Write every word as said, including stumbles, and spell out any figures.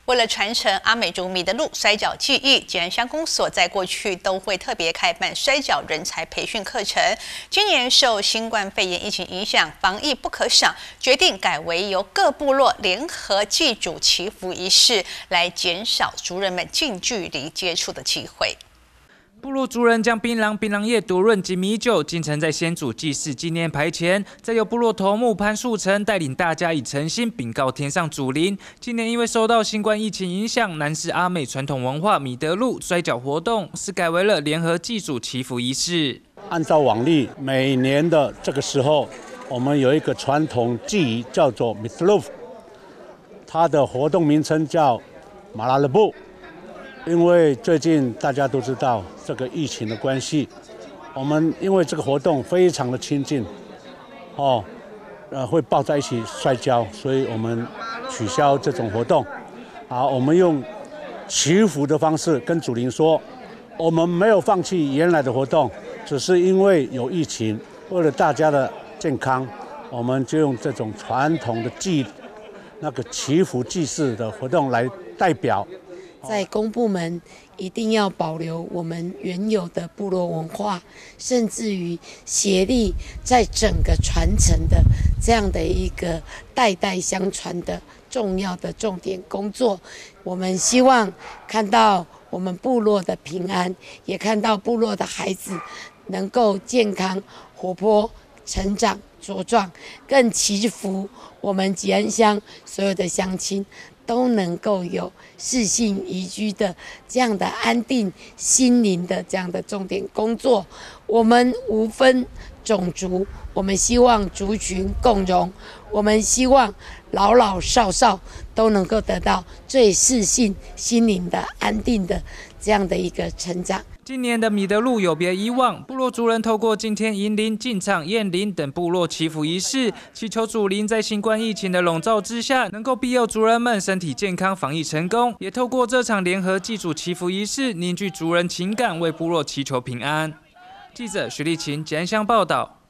为了传承阿美族米德路摔跤技艺，吉安乡公所在过去都会特别开办摔跤人才培训课程。今年受新冠肺炎疫情影响，防疫不可少，决定改为由各部落联合祭祖祈福仪式，来减少族人们近距离接触的机会。 部落族人将槟榔、槟榔叶、毒润及米酒浸沉在先祖祭祀纪念牌前，再由部落头目潘树成带领大家以诚心禀告天上祖灵。今年因为受到新冠疫情影响，南势阿美传统文化米德路摔跤活动是改为了联合祭祖祈福仪式。 按照往例，每年的这个时候，我们有一个传统祭仪叫做米德路，它的活动名称叫马拉勒布。 因为最近大家都知道这个疫情的关系，我们因为这个活动非常的亲近，哦，呃，会抱在一起摔跤，所以我们取消这种活动。好，我们用祈福的方式跟祖灵说，我们没有放弃原来的活动，只是因为有疫情，为了大家的健康，我们就用这种传统的祭那个祈福祭祀的活动来代表。 在公部门一定要保留我们原有的部落文化，甚至于协力在整个传承的这样的一个代代相传的重要的重点工作。我们希望看到我们部落的平安，也看到部落的孩子能够健康、活泼、成长、茁壮，更祈福我们吉安乡所有的乡亲。 都能够有适性宜居的这样的安定心灵的这样的重点工作，我们无分种族，我们希望族群共荣，我们希望老老少少都能够得到最适性心灵的安定的这样的一个成长。 今年的米德路有别以往，部落族人透过敬天迎灵、进唱、验灵等部落祈福仪式，祈求祖灵在新冠疫情的笼罩之下，能够庇佑族人们身体健康、防疫成功。也透过这场联合祭祖祈福仪式，凝聚族人情感，为部落祈求平安。记者徐立琴、吉安乡报道。